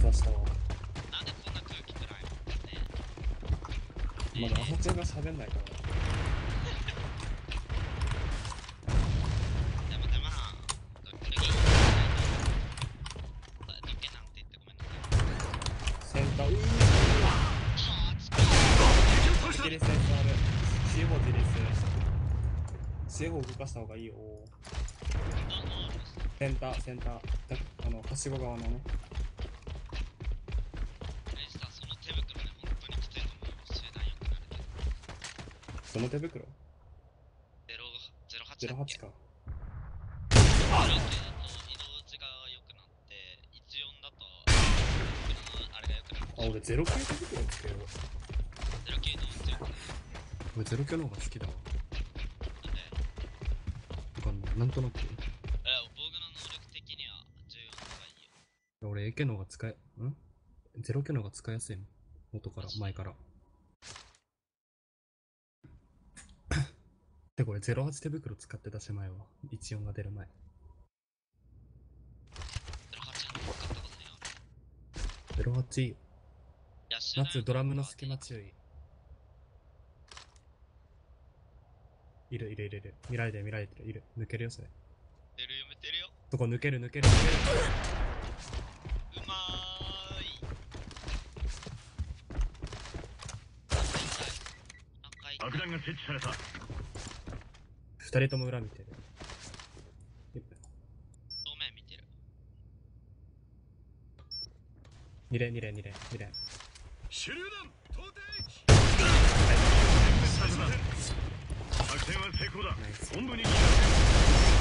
出したわ。 なんでこんな空気暗いのね。 まだアホちゃんが喋んないから。 でもドッキリドッキリなんて言ってごめんなさい。 センター、テレセンサーで C4 テレス C4 動かした方がいいよ。センターはしご側のね。 その手袋ね、本当にきついと思う。集団よくなるけど。 どの手袋？ 08 08か。 0系だと移動値が良くなって、14だとあれが良くなる。 あ、俺0系手袋つけよう。 0系の強くなる。 俺0系の方が好きだわ。 なんでわかんない。なんとなく。 防具の能力的には14の方がいいよ。 俺 AK の方が使え、0系の方が使いやすいの。元から、前から。で、これ08手袋使ってたし前は。14が出る前。 08使ったことないよ。 08いいよ。夏ドラムの隙間注意。いる。見られてる。いる。抜けるよ、それ。 見てるよ。 そこ抜ける。 うまーい。 爆弾が設置された。 二人とも裏見てる。 正面見てる。 2連。 手榴弾投擲。作戦は成功だ。 ナイス。 本部に聞かせ。